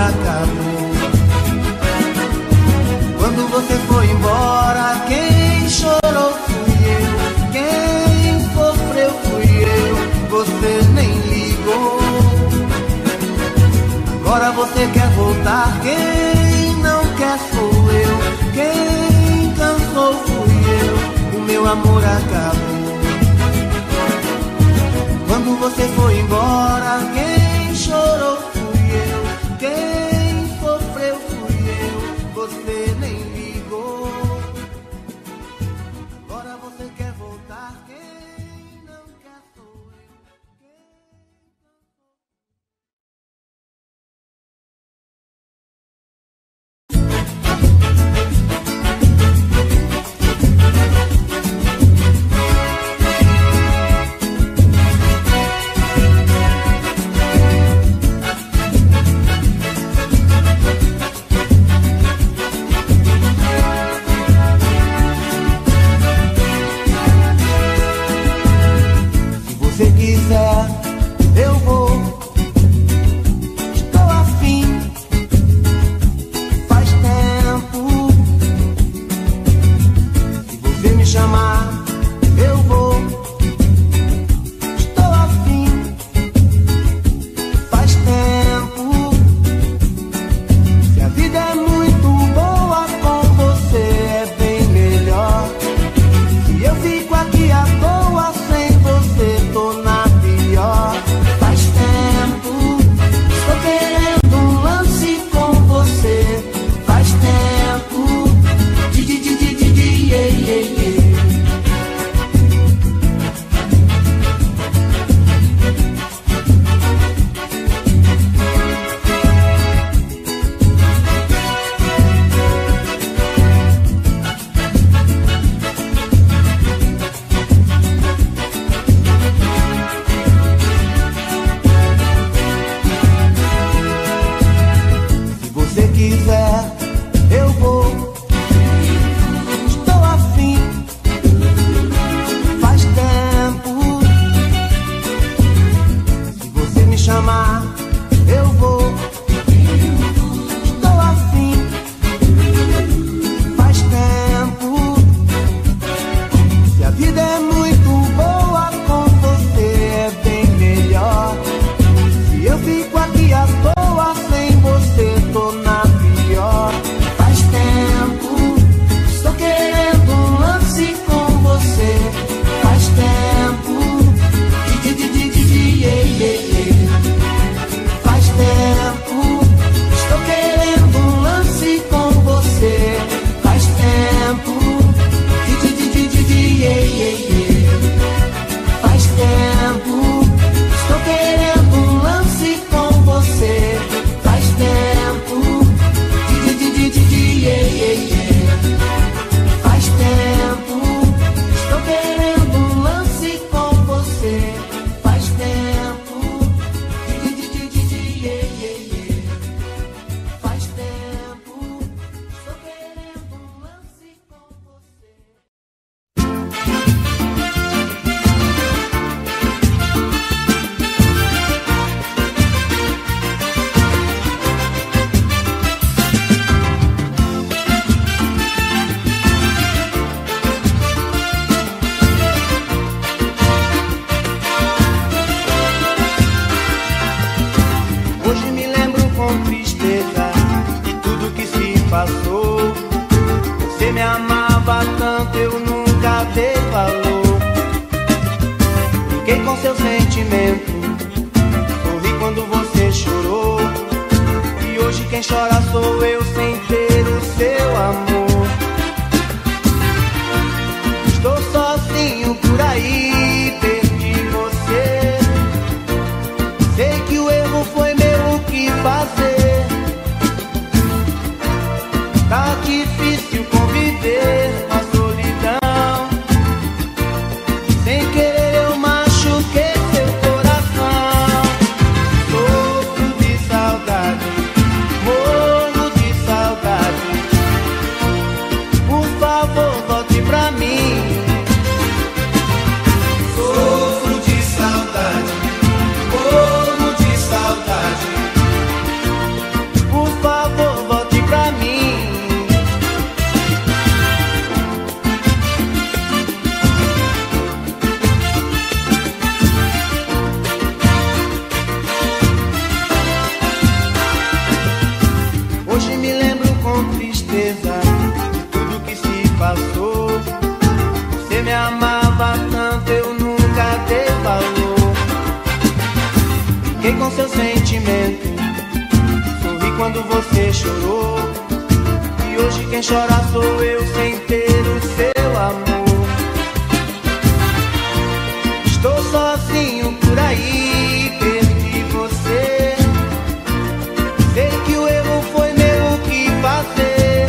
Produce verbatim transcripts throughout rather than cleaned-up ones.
acabou. Quando você foi embora, quem chorou fui eu, quem sofreu fui eu, você nem ligou. Agora você quer voltar, quem não quer sou eu, quem cansou fui eu, o meu amor acabou. Quando você foi embora, quem chorou fui eu, quem sofreu fui eu, você nem ligou. Agora você quer voltar, quem não quer sou eu. Se quiser, eu vou. Estou afim. Faz tempo. Se você me chamar, eu vou. Estou afim. Faz tempo. Se a vida é muito boa, com você é bem melhor. Se eu fico aqui à toa sem você, tô na pior. Faz tempo, estou querendo um lance com você. Faz tempo, di di di di di di yeah, yeah, yeah. Se quiser, eu vou. Estou afim. Faz tempo. Se você me chamar, eu vou. Estou afim. Faz tempo. Se a vida é muito boa, com você é bem melhor. Se eu fico aqui à toa sem você, tô na pior. Faz tempo, estou querendo um lance com você. Faz tempo, di di di di di yeah, yeah, yeah. Faz tempo, estou querendo um lance com você. Faz tempo, di di di di di yeah, yeah, yeah. Faz tempo, estou querendo um lance com você. Faz tempo, di di di di di yeah, yeah, yeah. Faz tempo, estou querendo um lance com você. Faz tempo, di di di di di yeah, yeah, yeah. Faz tempo, estou querendo um lance com você. Hoje me lembro com tristeza de tudo que se passou. Você me amava tanto, eu nunca dei valor. Fiquei com seu sentimento, sorri quando você chorou. E hoje quem chora sou eu sem ter o seu amor. Estou sozinho por aí, perdi você. Sei que o erro foi meu, o que fazer? Tá difícil conviver com a solidão. Sem querer eu machuquei seu coração. Sofro de saudade, morro de brinquei com seu sentimento, sorri quando você chorou, e hoje quem chora sou eu sem ter o seu amor. Estou sozinho por aí, perdi você. Sei que o erro foi meu, o que fazer?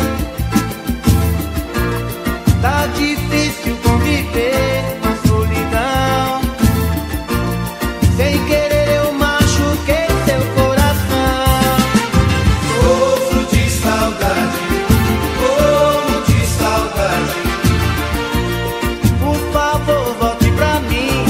Tá difícil conviver com a solidão. Sem querer eu machuquei seu coração. Sofro de saudade, como de saudade. Por favor, volte pra mim.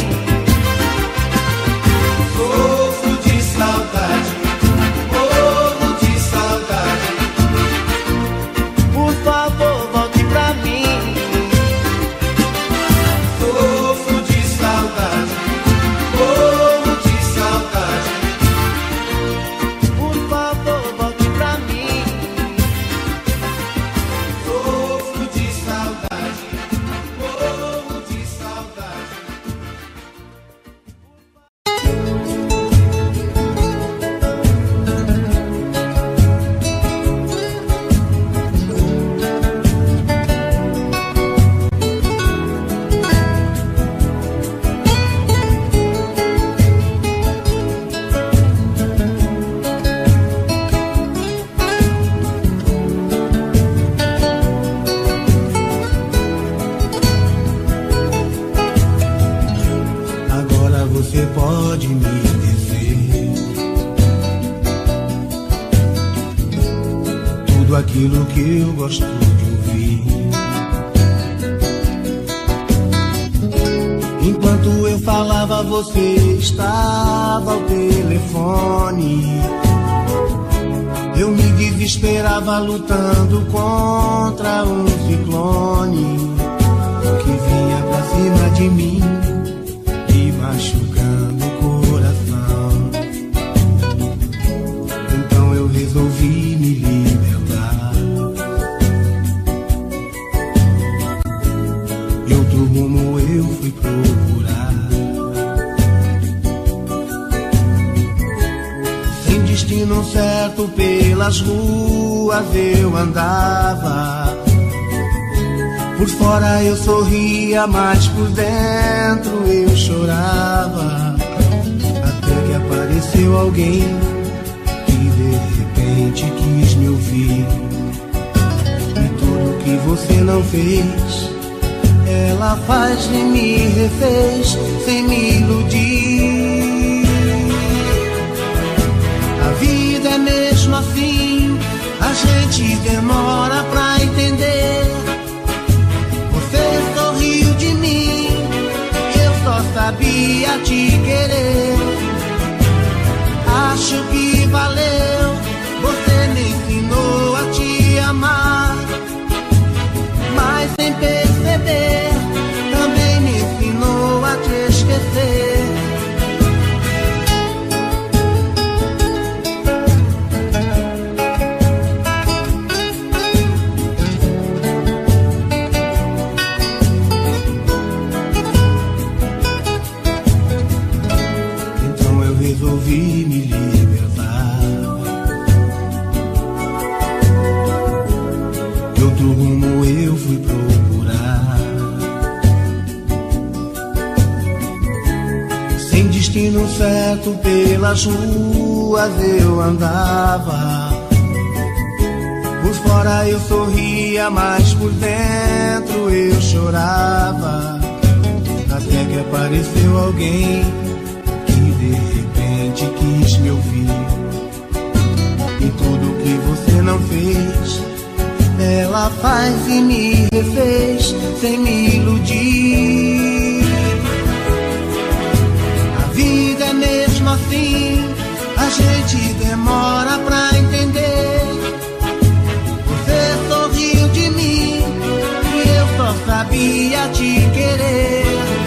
Sofro de saudade, como de saudade. Por favor, volte pra mim. Sofro de saudade, como de saudade. Por favor, volte pra mim. Sofro de saudade, como de saudade. Agora você pode me dizer tudo aquilo que eu gosto de ouvir. Enquanto eu falava, você estava ao telefone. Eu me desesperava lutando contra um ciclone que vinha pra cima de mim, machucando o coração. Então eu resolvi me libertar e outro rumo eu fui procurar. Sem destino certo pelas ruas eu andava. Por fora eu sorria, mas por dentro eu chorava. Até que apareceu alguém que de repente quis me ouvir. E tudo que você não fez, ela faz e me refez sem me iludir. A vida é mesmo assim, a gente demora pra entender. Você sorriu de mim, eu só sabia te querer. Acho que valeu, você me ensinou a te amar. Mas sem perceber, também me ensinou a te esquecer. Resolvi me libertar de outro rumo eu fui procurar. Sem destino certo pelas ruas eu andava. Por fora eu sorria, mas por dentro eu chorava. Até que apareceu alguém de repente quis me ouvir. E tudo que você não fez, ela faz e me refez sem me iludir. A vida é mesmo assim, a gente demora pra entender. Você sorriu de mim e eu só sabia te querer.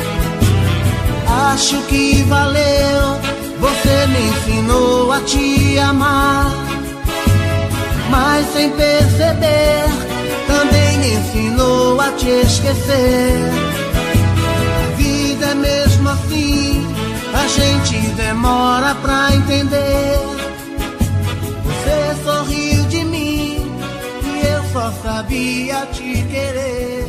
Acho que valeu, você me ensinou a te amar. Mas sem perceber, também me ensinou a te esquecer. A vida é mesmo assim, a gente gente demora pra entender. Você sorriu de mim e eu só sabia te querer.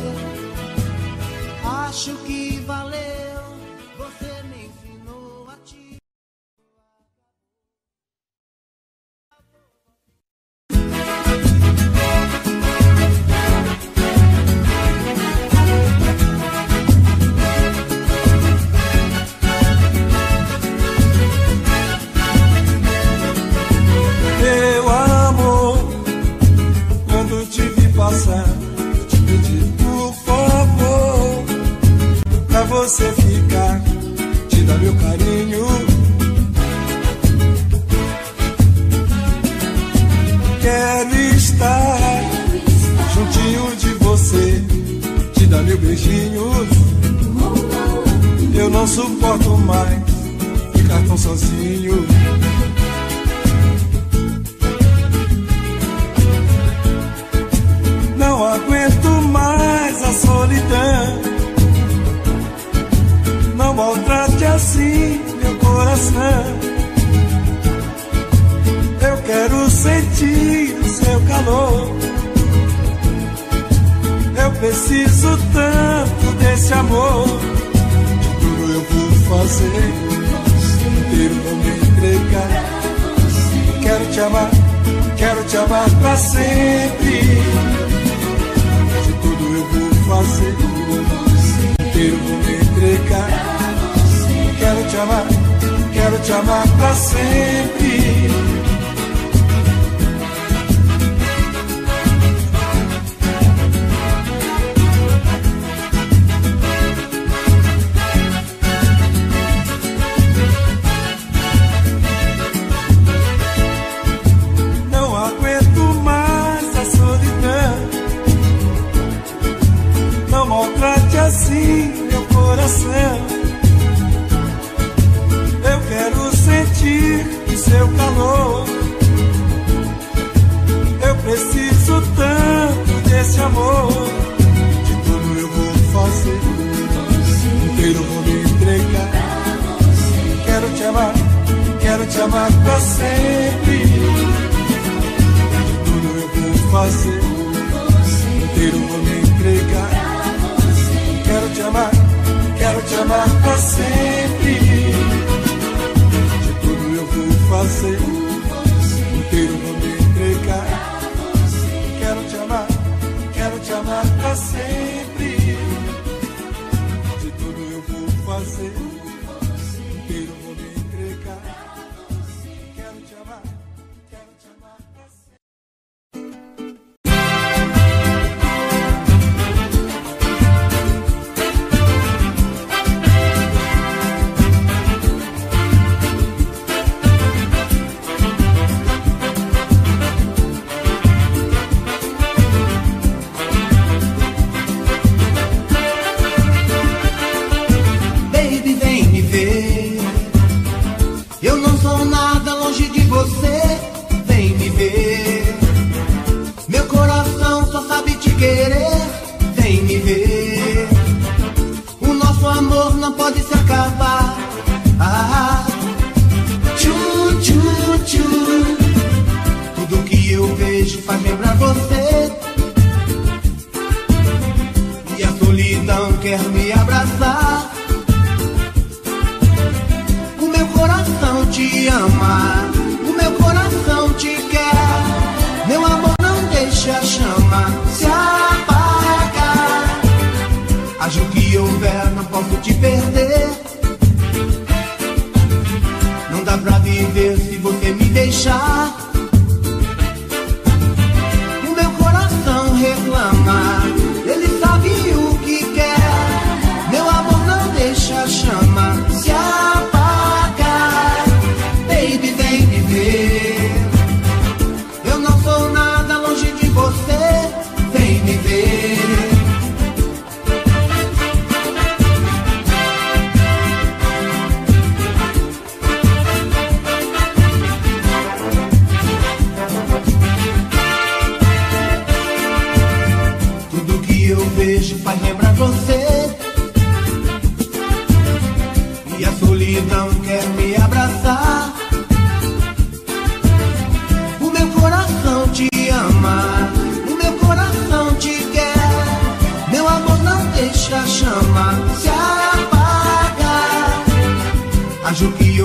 Acho que valeu, você me ensinou a te... Meu amor, quando te vi passar, eu te pedi por favor, pra você ficar, te dar meu carinho. Quero estar juntinho de você, te dar meu beijinho. Eu não suporto mais ficar tão sozinho. Não aguento mais a solidão. Não maltrate assim meu coração. Eu quero sentir o seu calor. Eu preciso tanto desse amor. De tudo eu vou fazer, inteiro vou me entregar. Quero te amar, quero te amar pra sempre. Fazer, inteiro vou me entregar. Quero te amar, quero te amar pra sempre. Não aguento mais a solidão. Não maltrate assim meu coração. Eu quero sentir o seu calor. Eu preciso tanto desse amor. De tudo eu vou fazer, inteiro vou me entregar. Quero te amar, quero te amar pra sempre. De tudo eu vou fazer, inteiro vou me entregar. Quero te amar, quero te amar pra sempre. De tudo eu vou fazer, inteiro vou me entregar. Quero te amar, quero te amar pra sempre. De tudo eu vou fazer, inteiro vou me entregar. Quero te amar, quero te amar pra sempre.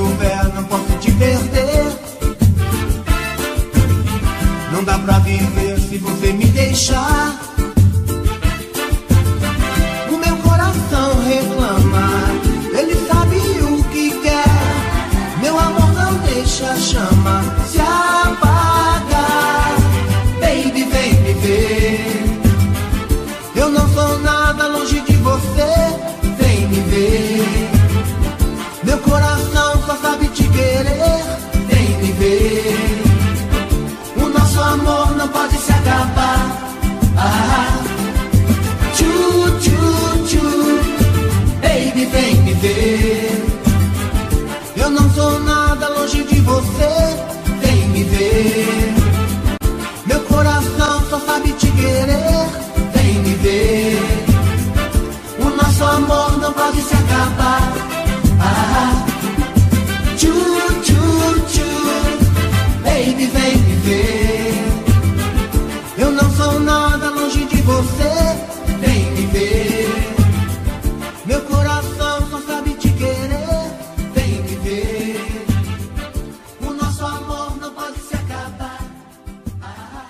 houver, não posso te perder. Não dá pra viver se você me deixar. O meu coração reclama, ele sabe o que quer. Meu amor não deixa a chama se apagar. Baby, vem me ver. Eu não sou nada longe de você. Vem me ver. Meu coração só sabe te querer. Vem me ver. O nosso amor não pode se acabar. Ah, tchu, tchu, tchu. Baby, vem me ver. Eu não sou nada longe de você. Vem me ver. Meu coração só sabe te querer. Vem me ver. O nosso amor não pode se acabar. Ah, tchu, tchu, tchu. Baby, vem me ver. Eu não sou nada longe de você. Vem me ver. Meu coração só sabe te querer. Vem me ver. O nosso amor não pode se acabar. Ah,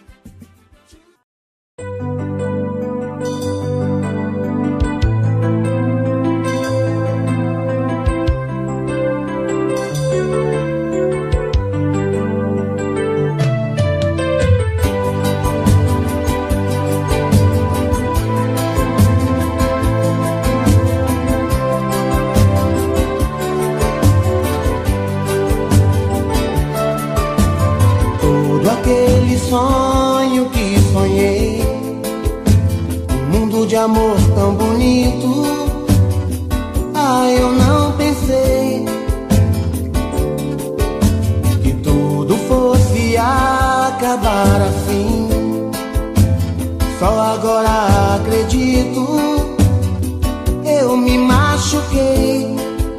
sonho que sonhei, um mundo de amor tão bonito. Ah, eu não pensei que tudo fosse acabar assim. Só agora acredito, eu me machuquei.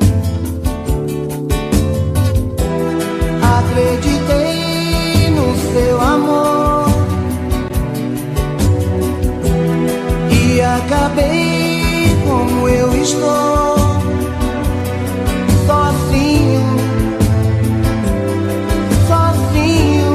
Acreditei seu amor e acabei como eu estou, sozinho, sozinho.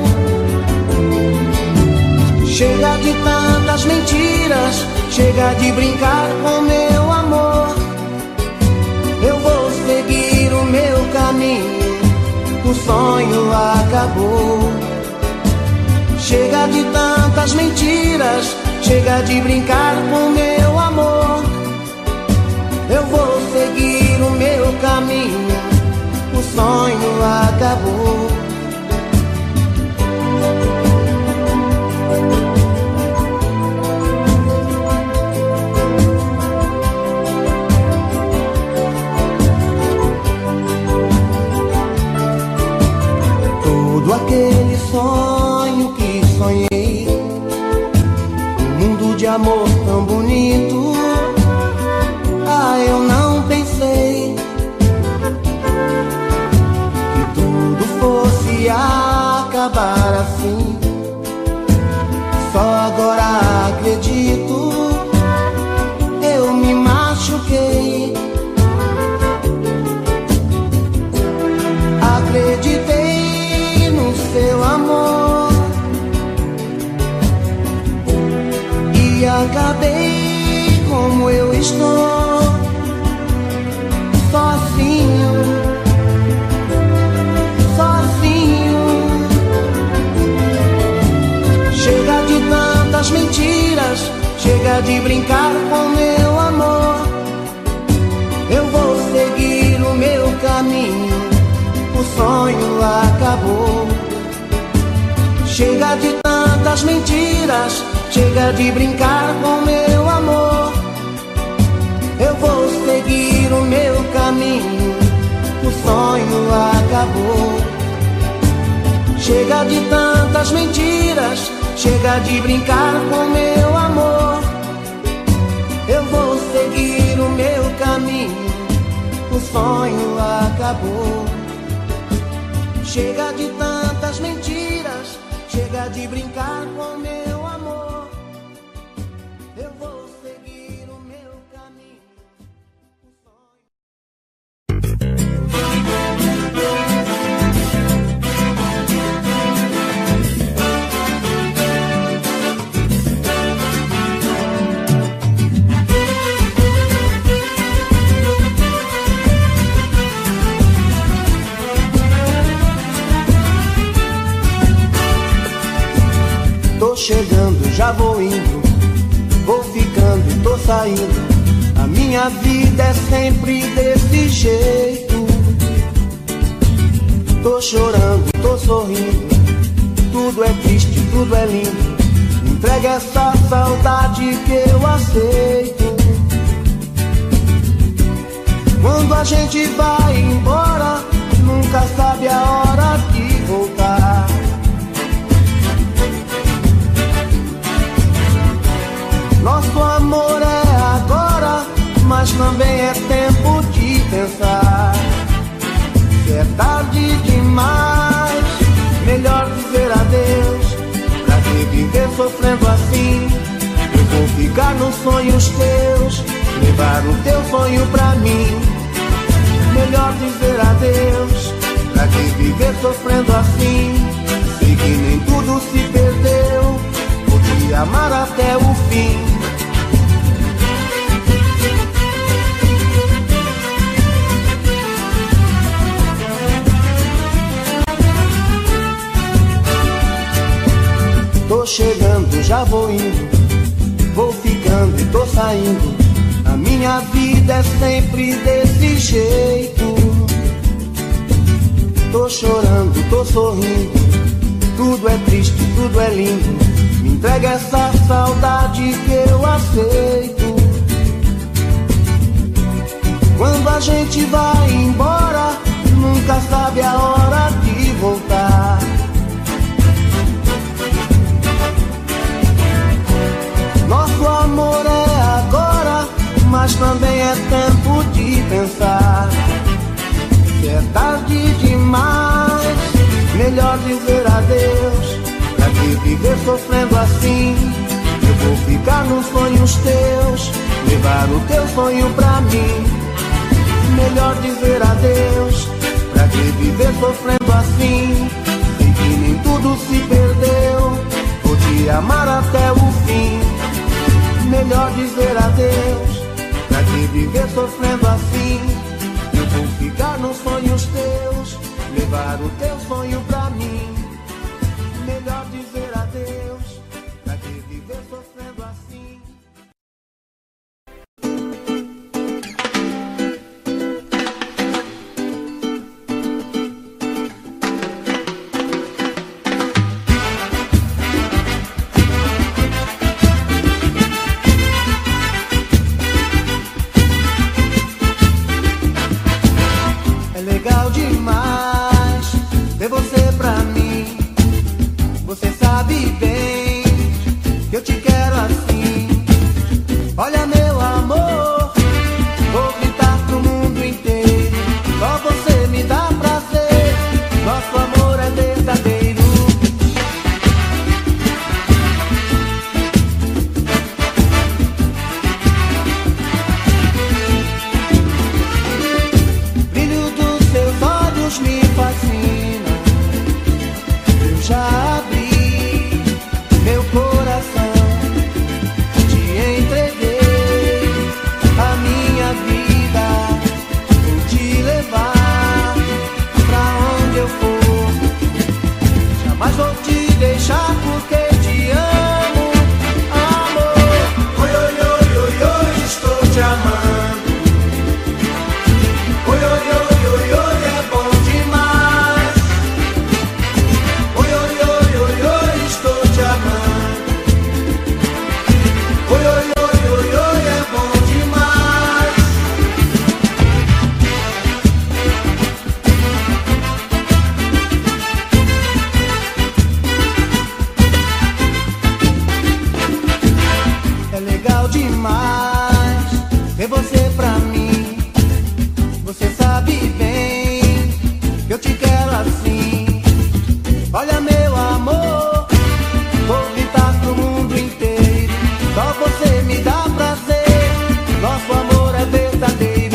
Chega de tantas mentiras, chega de brincar com meu amor. Eu vou seguir o meu caminho, o sonho acabou. Chega de tantas mentiras, chega de brincar com meu amor. Eu vou seguir o meu caminho, o sonho acabou. Todo aquele sonho que sonhei, um mundo de amor tão bonito. Ah, eu não pensei que tudo fosse acabar assim. Só agora acredito, eu me machuquei. Acreditei no seu amor e acabei como eu estou, sozinho, sozinho. Chega de tantas mentiras, chega de brincar com meu amor. Eu vou seguir o meu caminho, o sonho acabou. Chega de tantas mentiras, chega de brincar com meu amor. Eu vou seguir o meu caminho, o sonho acabou. Chega de tantas mentiras, chega de brincar com meu amor. Eu vou seguir o meu caminho, o sonho acabou. Chega de tantas mentiras, chega de brincar com meu amor. Eu vou seguir o meu caminho, o sonho. já vou indo, vou ficando, tô saindo. A minha vida é sempre desse jeito. Tô chorando, tô sorrindo, tudo é triste, tudo é lindo. Entrega essa saudade que eu aceito. Quando a gente vai embora, nunca sabe a hora de voltar. Nosso amor é agora, mas também é tempo de pensar. Se é tarde demais, melhor dizer adeus. Pra que viver sofrendo assim? Eu vou ficar nos sonhos teus, levar o teu sonho pra mim. Melhor dizer adeus. Pra que viver sofrendo assim? Sei que nem tudo se perdeu, vou te amar até o fim. Tô chegando, já vou indo, vou ficando e tô saindo. A minha vida é sempre desse jeito. Tô chorando, tô sorrindo, tudo é triste, tudo é lindo. Me entrega essa saudade que eu aceito. Quando a gente vai embora, nunca sabe a hora de voltar. Nosso amor é agora, mas também é tempo de pensar. Se é tarde demais, melhor dizer adeus. Pra que viver sofrendo assim? Eu vou ficar nos sonhos teus, levar o teu sonho pra mim. Melhor dizer adeus. Pra que viver sofrendo assim? Sei que nem tudo se perdeu, vou te amar até o fim. Melhor dizer adeus. Pra que viver sofrendo assim? Eu vou ficar nos sonhos teus, levar o teu sonho pra mim. Melhor dizer adeus. Pra que viver sofrendo assim? Legal demais ter você pra mim. Você sabe bem que eu te quero assim. Olha meu amor, vou gritar pro mundo inteiro. Só você me dá prazer, nosso amor é verdadeiro. Me fascina, eu já abri meu coração, te entreguei a minha vida, vou te levar pra onde eu for, jamais vou te deixar porque te amo, amor. Oi, oi, oi, oi, oi, estou te amando. Oi, oi, oi, oi, oi, é bom. É legal demais ter você pra mim. Você sabe bem que eu te quero assim. Olha meu amor, vou gritar pro mundo inteiro. Só você me dá prazer, nosso amor é verdadeiro.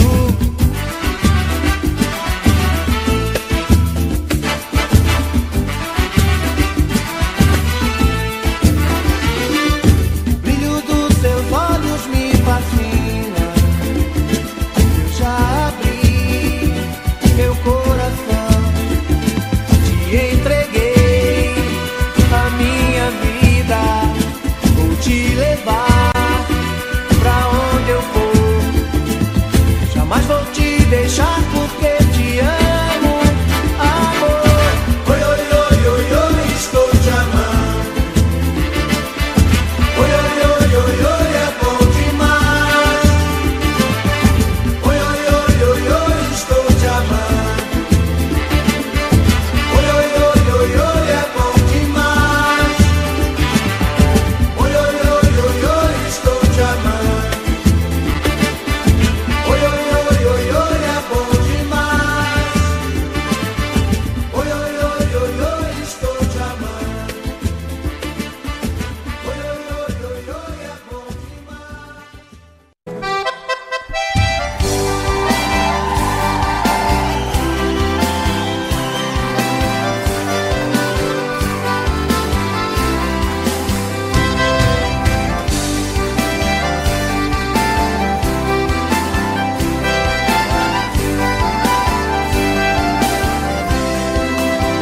Eu já abri meu coração,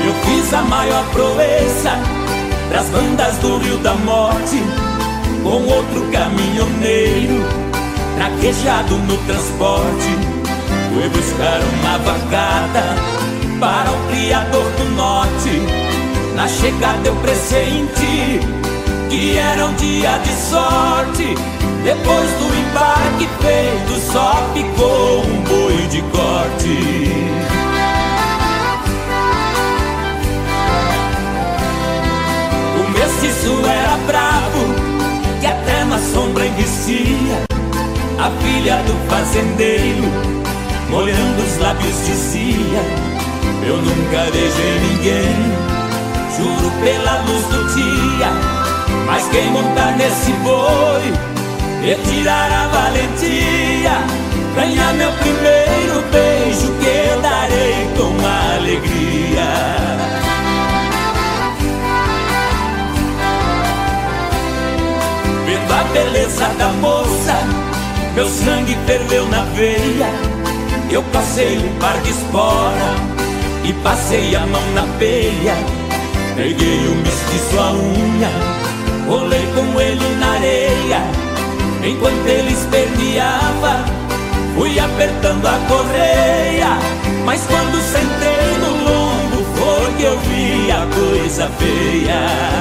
Eu fiz a maior proeza pras bandas do Rio da Morte, com outro caminhoneiro traquejado no transporte. Fui buscar uma vacada para o criador do norte. Na chegada eu pressenti que era um dia de sorte. Depois do embarque feito, só ficou um boi de corte. O mestiço era bravo, que até na sombra envicia. A filha do fazendeiro, molhando os lábios, dizia: eu nunca beijei ninguém, juro pela luz do dia. Mas quem montar nesse boi, retirar a valentia, ganhar meu primeiro beijo, que eu darei com alegria. Vendo a beleza da moça, meu sangue ferveu na veia. Eu passei um par de espora e passei a mão na peia. Peguei o mestiço à unha, rolei com ele na areia. Enquanto ele esperneava, fui apertando a correia. Mas quando sentei no lombo, foi que eu vi a coisa feia.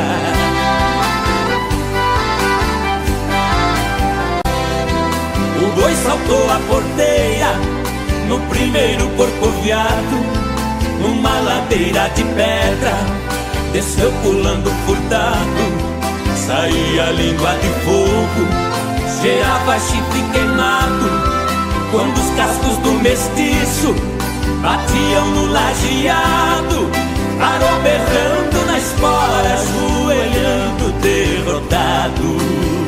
O boi saltou a porteira no primeiro corcoviado, numa ladeira de pedra, desceu pulando furtado. Saía língua de fogo, cheirava chifre queimado. Quando os cascos do mestiço batiam no lajeado, parou berrando na espora, ajoelhando derrotado.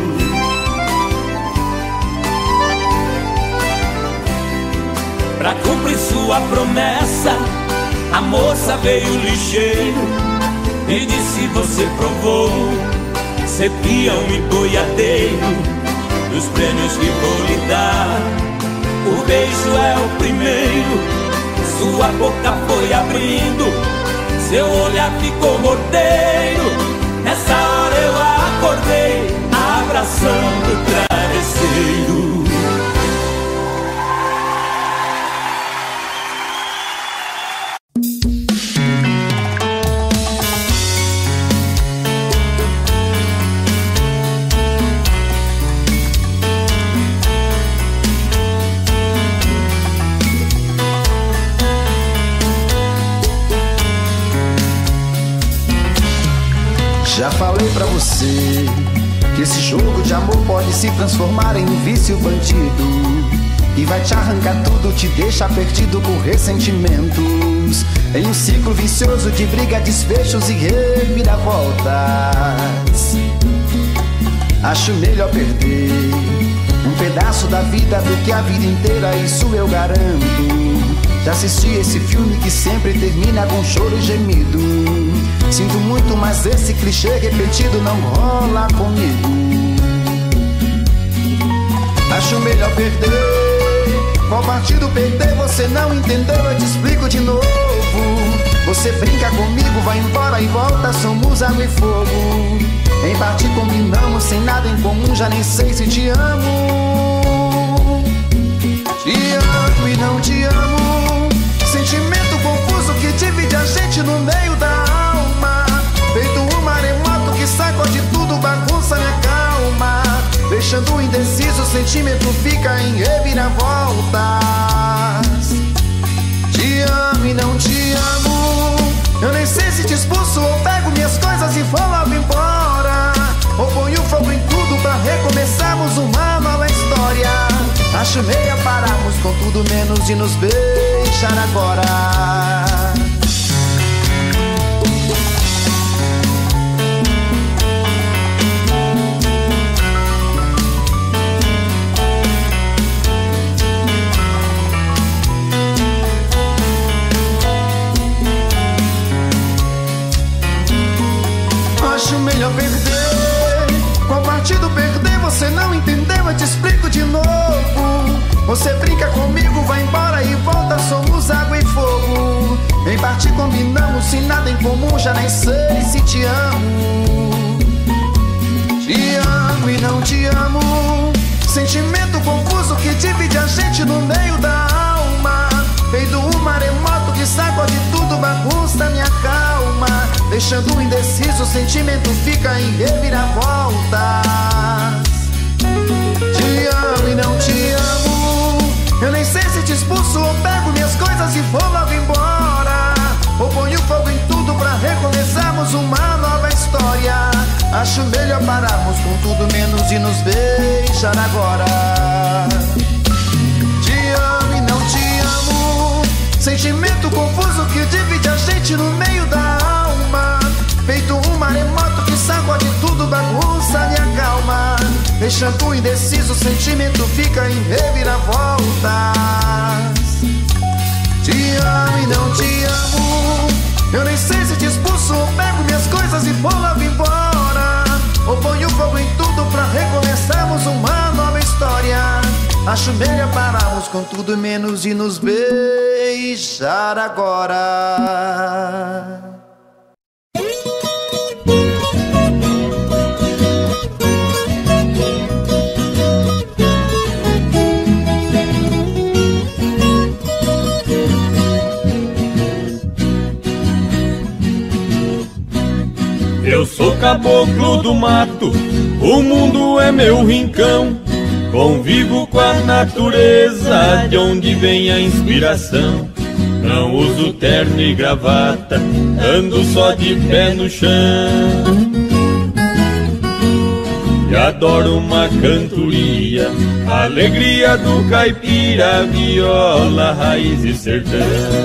Pra cumprir sua promessa, a moça veio ligeiro e disse: você provou ser peão e boiadeiro, dos prêmios que vou lhe dar, o beijo é o primeiro. Sua boca foi abrindo, seu olhar ficou morteiro. Nessa hora eu acordei, abraçando o travesseiro. Já falei pra você que esse jogo de amor pode se transformar em um vício bandido, e vai te arrancar tudo, te deixar perdido por ressentimentos, em um ciclo vicioso de briga, desfechos e reviravoltas. Acho melhor perder um pedaço da vida do que a vida inteira, isso eu garanto. Já assisti esse filme que sempre termina com choro e gemido. Sinto muito, mas esse clichê repetido não rola comigo. Acho melhor perder. Qual partido perder? Você não entendeu, eu te explico de novo. Você brinca comigo, vai embora e volta, somos água e fogo. Em parte combinamos, sem nada em comum, já nem sei se te amo. Te amo e não te amo, sentimento confuso que divide a gente no meio da alma. Feito um maremoto que sacode tudo, bagunça minha calma, deixando indeciso, o sentimento fica em reviravoltas. Te amo e não te amo, eu nem sei se te expulso ou pego minhas coisas e vou logo embora, ou ponho fogo em tudo pra recomeçarmos uma nova história. Acho meio pararmos com tudo menos de nos beijar agora. Acho melhor perder. Qual partido perder? Você não entendeu, eu te explico de novo. Você brinca comigo, vai embora e volta, somos água e fogo. parte combinamos, se nada em comum já nem sei se te amo. Te amo e não te amo, sentimento confuso que divide a gente no meio da alma. Feito um maremoto que sacode tudo, bagunça minha calma. Deixando indeciso, o sentimento fica em reviravoltas. Te amo e não te amo, eu nem sei se te expulso ou pego minhas coisas e vou logo embora, ou ponho fogo em tudo pra recomeçarmos uma nova história. Acho melhor pararmos com tudo menos e nos beijar agora. Te amo e não te amo, sentimento confuso que divide a gente no meio da alma. Feito um maremoto que sacode tudo, bagunça minha calma. Deixando indeciso, o sentimento fica em reviravoltas. Te amo e não te amo, eu nem sei se te expulso ou pego minhas coisas e vou logo embora, ou ponho fogo em tudo pra recomeçarmos uma nova história. Acho melhor pararmos com tudo menos e nos beijar agora. Eu sou caboclo do mato, o mundo é meu rincão. Convivo com a natureza, de onde vem a inspiração. Não uso terno e gravata, ando só de pé no chão. E adoro uma cantoria, a alegria do caipira, viola, raiz e sertão.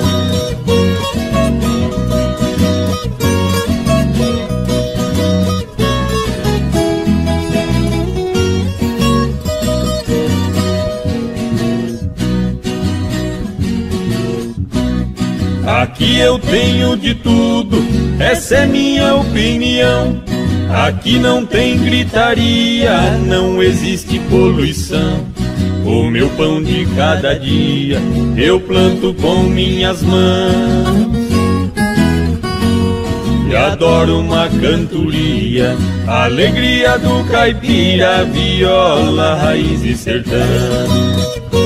Aqui eu tenho de tudo, essa é minha opinião. Aqui não tem gritaria, não existe poluição. O meu pão de cada dia eu planto com minhas mãos. E adoro uma cantoria, a alegria do caipira, viola, raiz e sertão.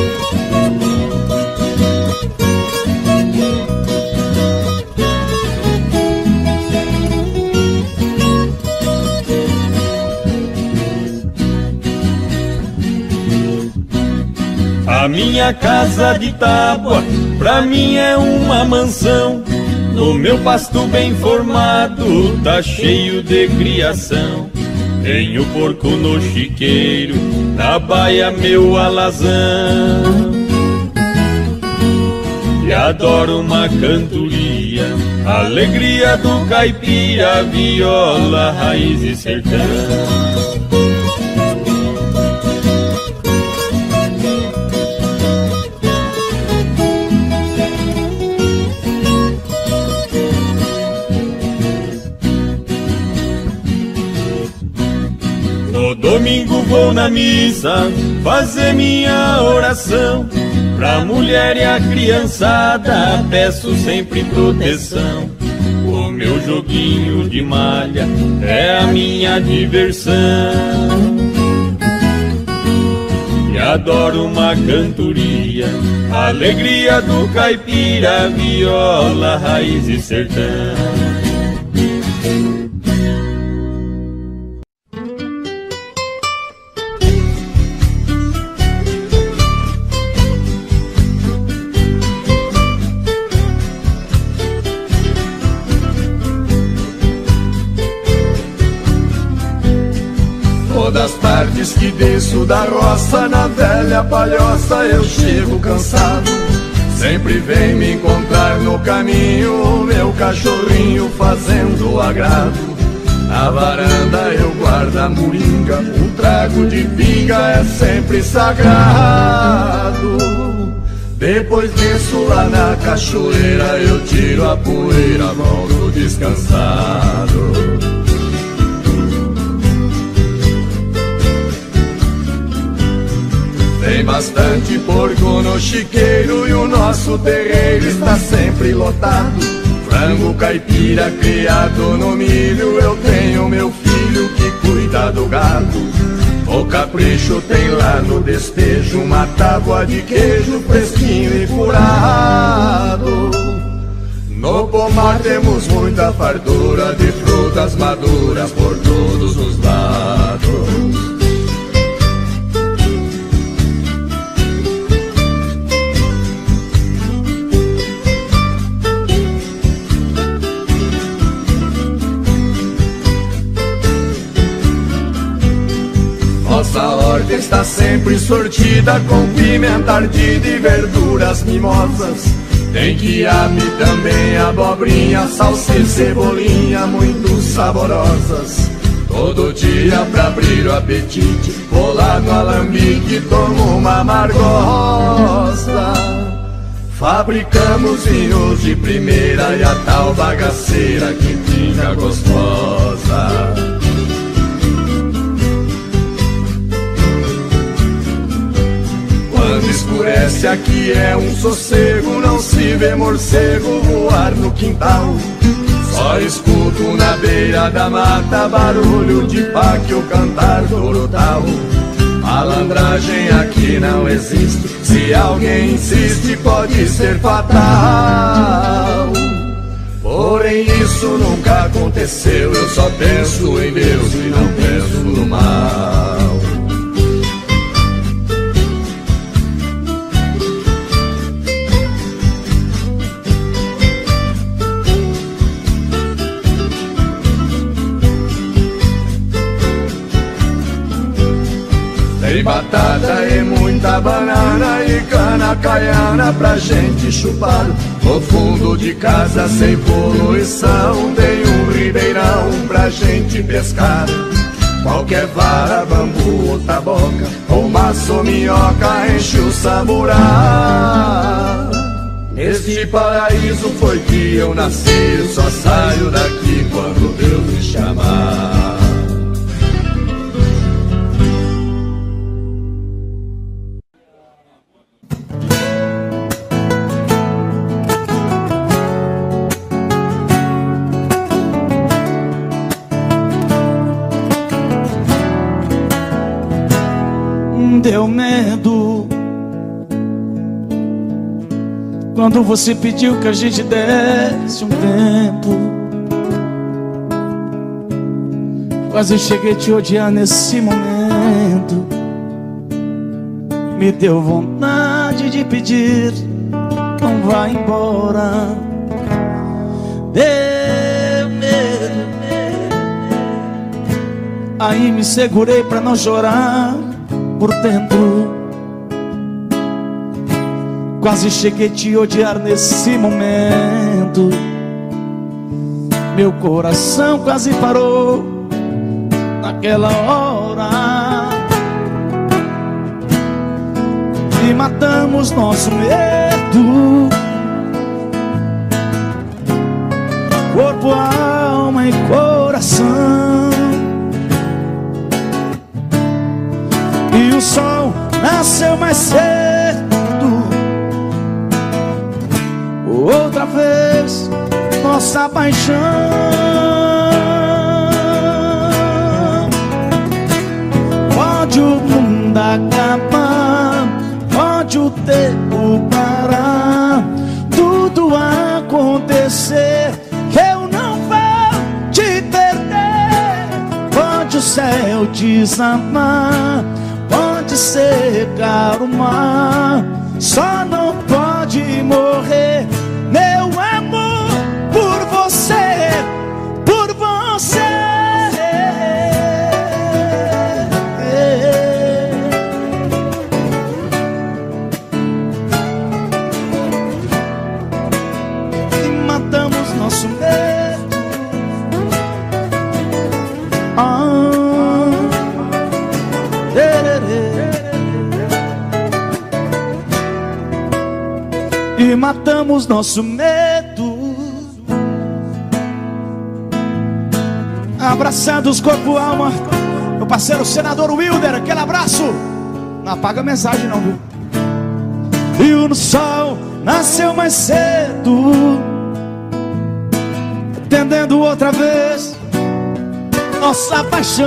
A minha casa de tábua, pra mim é uma mansão. No meu pasto bem formado, tá cheio de criação. Tenho porco no chiqueiro, na baia meu alazão. E adoro uma cantoria, a alegria do caipira, viola, raiz e sertão. Domingo vou na missa fazer minha oração. Pra mulher e a criançada peço sempre proteção. O meu joguinho de malha é a minha diversão. E adoro uma cantoria, a alegria do caipira, viola, raiz e sertão. Das tardes que desço da roça, na velha palhoça eu chego cansado. Sempre vem me encontrar no caminho meu cachorrinho fazendo agrado. Na varanda eu guardo a moringa, um trago de pinga é sempre sagrado. Depois desço lá na cachoeira, eu tiro a poeira, volto descansado. Tem bastante porco no chiqueiro e o nosso terreiro está sempre lotado. frango caipira criado no milho. Eu tenho meu filho que cuida do gado. O capricho tem lá no despejo uma tábua de queijo fresquinho e curado. No pomar temos muita fartura de frutas maduras por todos os lados. Nossa horta está sempre sortida com pimenta ardida e verduras mimosas. Tem quiabo também, abobrinha, salsa e cebolinha muito saborosas. Todo dia pra abrir o apetite, vou lá no alambique e tomo uma amargosa. Fabricamos vinhos de primeira e a tal bagaceira que fica gostosa. Quando escurece aqui é um sossego, não se vê morcego voar no quintal. Só escuto na beira da mata barulho de páquio cantar total. Malandragem aqui não existe, se alguém insiste pode ser fatal. Porém isso nunca aconteceu, eu só penso em Deus e não penso no mal. Tem batata e muita banana e cana caiana pra gente chupar. No fundo de casa sem poluição tem um ribeirão pra gente pescar. Qualquer vara, bambu ou taboca, ou maço ou minhoca enche o samburá. Neste paraíso foi que eu nasci, eu só saio daqui quando Deus me chamar. Deu medo quando você pediu que a gente desse um tempo. Quase cheguei a te odiar nesse momento. Me deu vontade de pedir, não vá embora. Deu medo, aí me segurei pra não chorar por dentro. Quase cheguei a te odiar nesse momento. Meu coração quase parou naquela hora. E matamos nosso medo, corpo, alma e coração. E o sol nasceu mais cedo. Outra vez nossa paixão. Pode o mundo acabar, pode o tempo parar, tudo acontecer, que eu não vou te perder. Pode o céu desamar, pode secar o mar, só não pode morrer meu amor por você, por você. E matamos nosso medo. Ah, e matamos nosso medo. Abraçados corpo, alma. Meu parceiro senador Wilder, aquele abraço. Não apaga a mensagem não, viu? E o sol nasceu mais cedo. entendendo outra vez nossa paixão.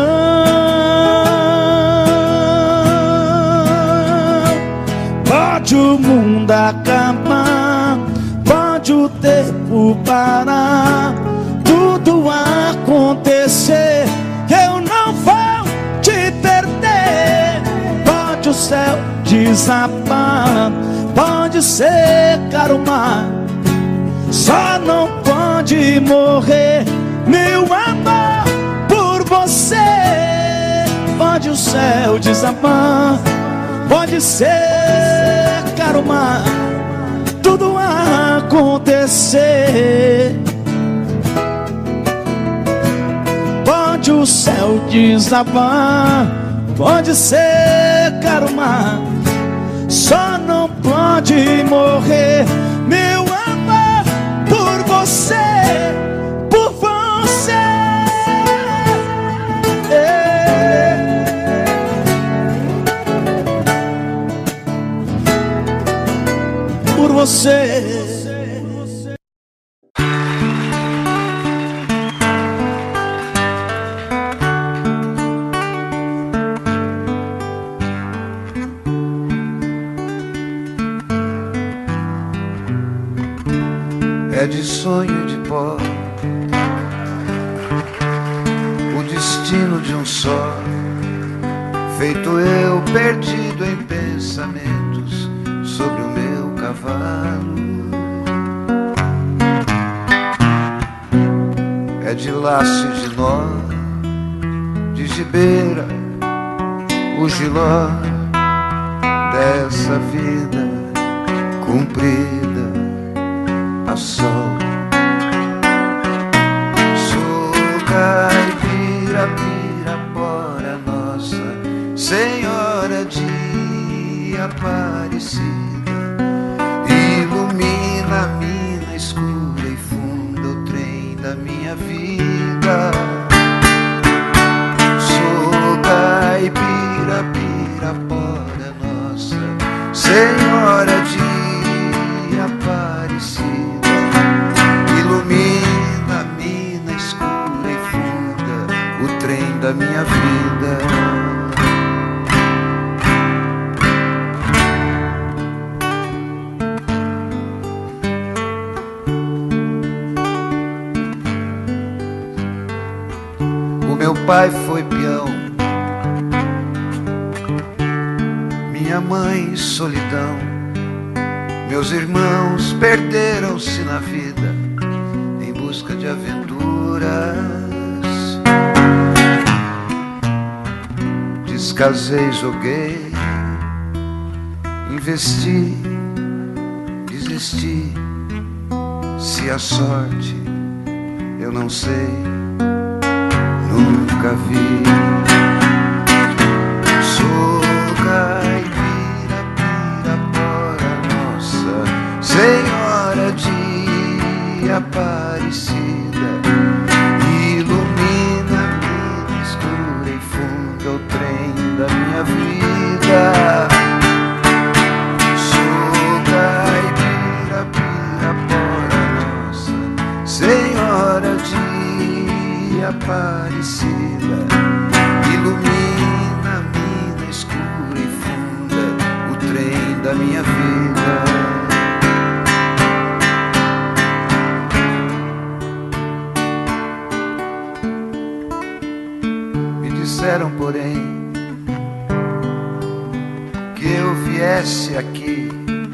Pode o mundo acabar, pode o tempo parar, tudo acontecer, eu não vou te perder. Pode o céu desabar, pode secar o mar, só não pode morrer meu amor por você. Pode o céu desabar, pode secar o mar, tudo acontecer. Pode o céu desabar, pode secar o mar, só não pode morrer meu amor por você, por você. É. Por você. É de sonho de pó o destino de um só, feito eu perdido em pensamentos sobre o meu cavalo. É de laço e de nó, de gibeira o giló dessa vida cumprida a sol. Sou caipira, pirapora nossa Senhora de Aparecida, ilumina a mina escura e funda o trem da minha vida. Sou caipira, pirapora nossa Senhora de Aparecida, ilumina a mina escura e funda o trem da minha vida. O meu pai foi peão, minha mãe solidão, meus irmãos perderam-se na vida em busca de aventuras. Descasei, joguei, investi, desisti. Se a sorte eu não sei, nunca vi. Sou caipira, pirapora nossa Senhora de Aparecida, ilumina a mina escura e funda o trem da minha vida. Sou caipira, pirapora nossa Senhora de Aparecida, ilumina a mina escura e funda o trem da minha vida. Disseram, porém, que eu viesse aqui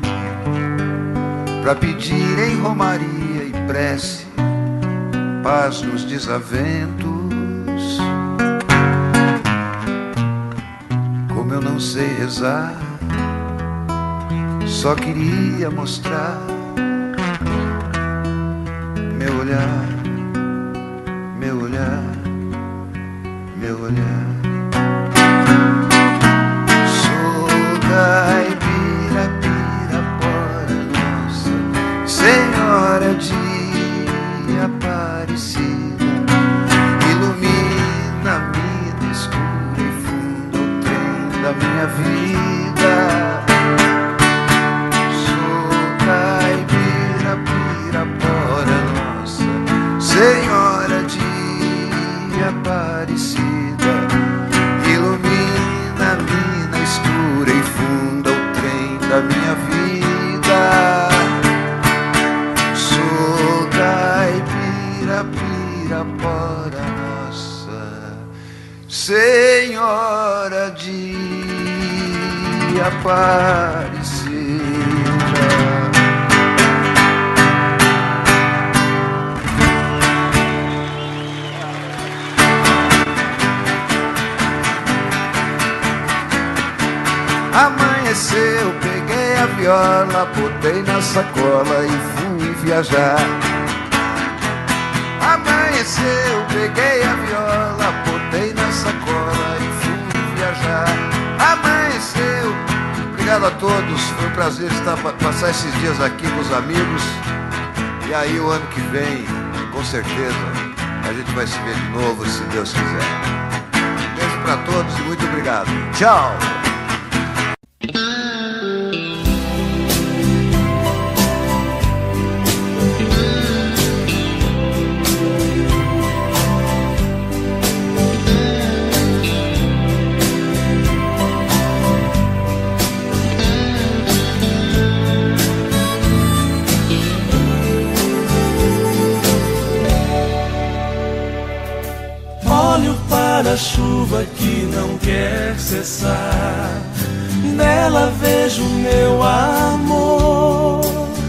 pra pedir em romaria e prece paz nos desaventos. Como eu não sei rezar, só queria mostrar meu olhar, meu olhar, meu olhar. Sou caipira, pirapora nossa Senhora de Aparecida, ilumina a mina escura e funda o trem da minha vida. Sou caipira, pirapora nossa Senhora de Aparecida, ilumina a mina escura e funda o trem da minha vida. Sou caipira, pirapora nossa, Senhora de Aparecida. Amanheceu, peguei a viola, botei na sacola e fui viajar. Amanheceu, peguei a viola, botei na sacola e fui viajar. Amanheceu. Obrigado a todos, foi um prazer estar, passar esses dias aqui com os amigos. E aí o ano que vem, com certeza, a gente vai se ver de novo, se Deus quiser. Um beijo para todos e muito obrigado. Tchau! A chuva que não quer cessar, nela vejo meu amor.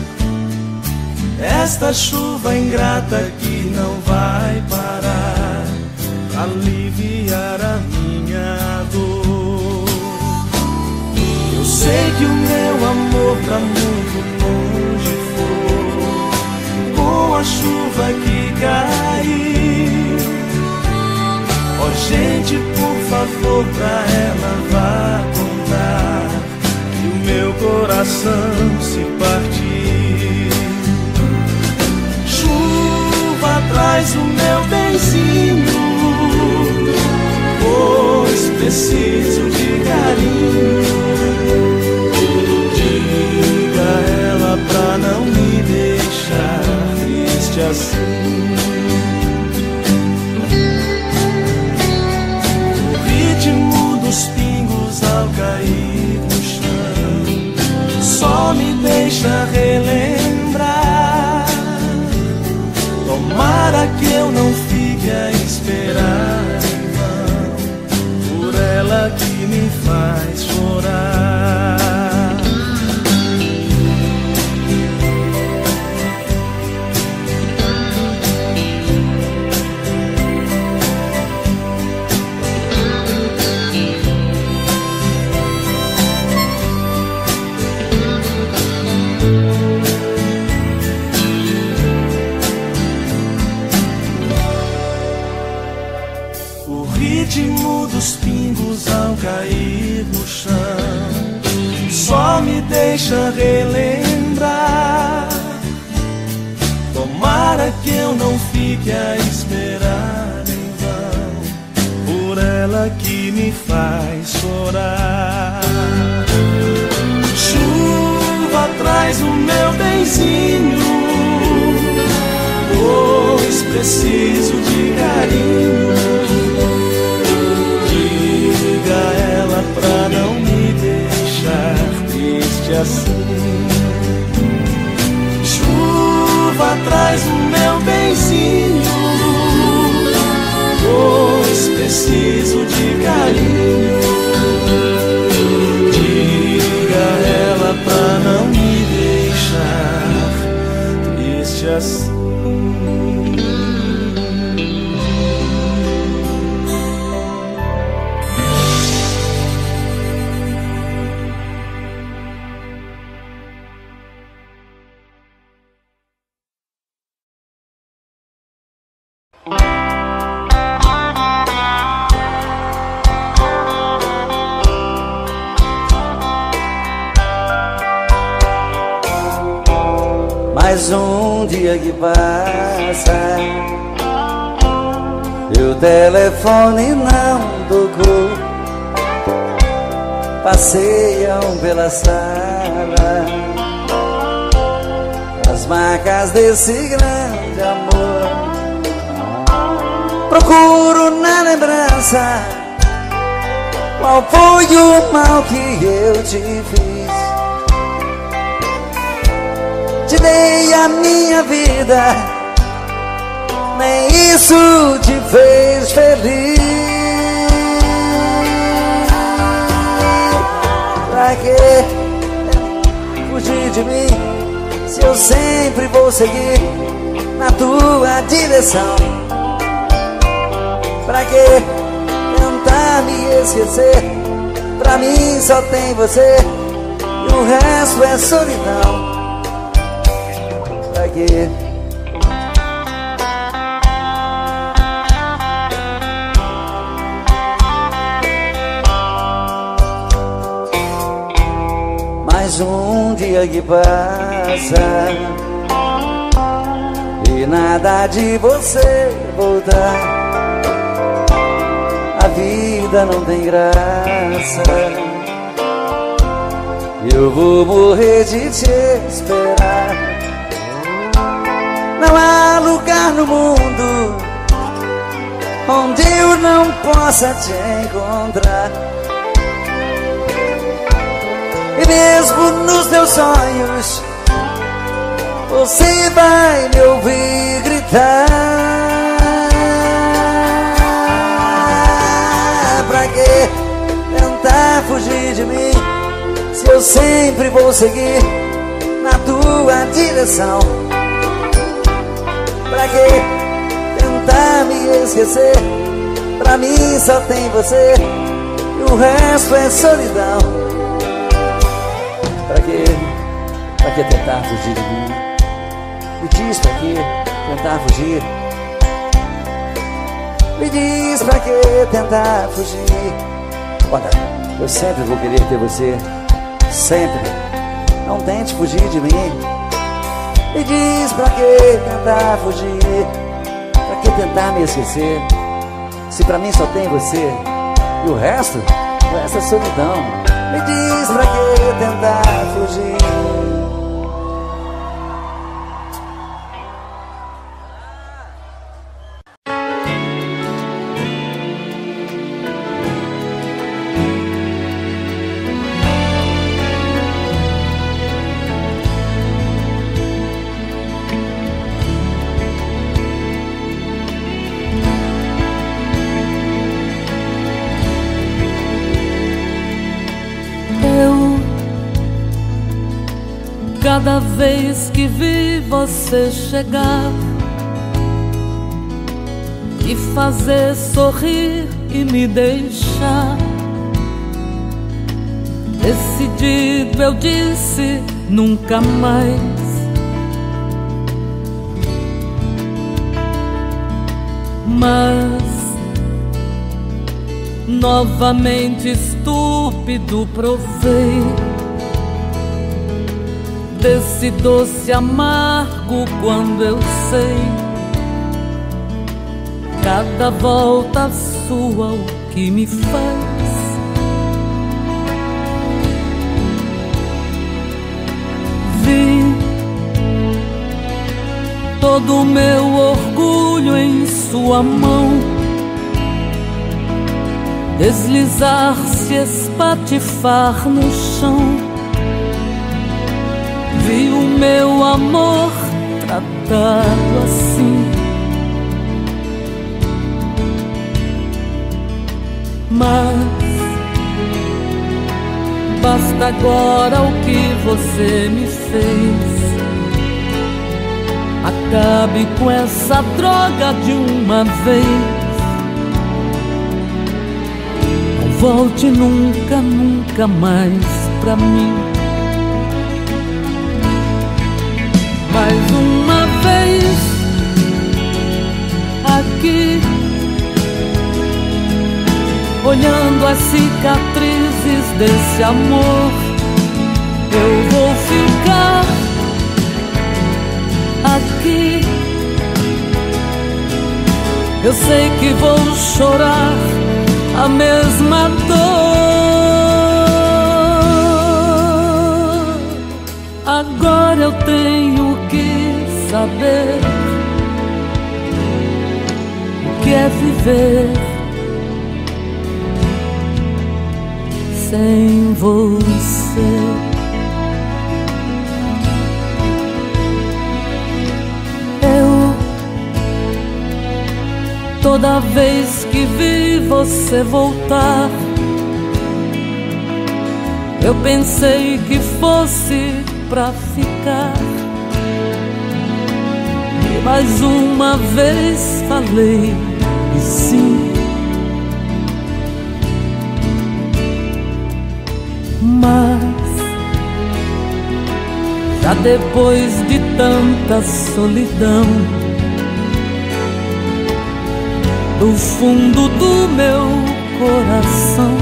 Esta chuva ingrata que não vai parar, aliviar a minha dor. Eu sei que o meu amor pra muito longe foi, com a chuva que caiu. Oh, gente, por favor, pra ela vá contar que o meu coração se partiu. Chuva, traz o meu benzinho, pois preciso de carinho. Diga a ela pra não me deixar triste assim. Os pingos ao cair no chão só me deixa relembrar. Tomara que eu não fique a esperar em vão por ela que me faz chorar. Dos pingos ao cair no chão só me deixa relembrar. Tomara que eu não fique a esperar em vão por ela que me faz chorar. Chuva, traz o meu benzinho, pois preciso de carinho. Diga a ela pra não me deixar triste assim. Chuva, traz o meu benzinho, pois preciso de carinho. Diga a ela pra não me deixar triste assim. Mais um dia que passa e o telefone não tocou. Passeiam pela sala as marcas desse grande amor. procuro na lembrança qual foi o mal que eu te fiz. Te dei a minha vida, nem isso te fez feliz. Pra que fugir de mim se eu sempre vou seguir na tua direção? Pra que tentar me esquecer? Pra mim só tem você e o resto é solidão. Pra que? Mais um dia que passa e nada de você voltar. A vida não tem graça, eu vou morrer de te esperar. Não há lugar no mundo onde eu não possa te encontrar. E mesmo nos teus sonhos você vai me ouvir gritar. Pra que tentar fugir de mim se eu sempre vou seguir na tua direção? Pra que tentar me esquecer? Pra mim só tem você e o resto é solidão. Pra que, pra que tentar fugir de mim? Me diz pra que tentar fugir? Me diz pra que tentar fugir? Olha, eu sempre vou querer ter você, sempre. Não tente fugir de mim. Me diz pra que tentar fugir? Pra que tentar me esquecer? Se pra mim só tem você e o resto, o resto é solidão. Me diz pra que tentar fugir? Cada vez que vi você chegar e fazer sorrir e me deixar, decidido eu disse nunca mais. Mas novamente estúpido provei desse doce amargo quando eu sei cada volta sua o que me faz. Vi todo o meu orgulho em sua mão deslizar-se, espatifar no chão. Vi o meu amor tratado assim, mas basta agora o que você me fez. Acabe com essa droga de uma vez. Não volte nunca, nunca mais pra mim. Mais uma vez aqui, olhando as cicatrizes desse amor, eu vou ficar aqui. Eu sei que vou chorar a mesma dor. Agora eu tenho que saber o que é é viver sem você. Eu, toda vez que vi você voltar, eu pensei que fosse pra ficar. E mais uma vez falei que sim. Mas já depois de tanta solidão, do fundo do meu coração,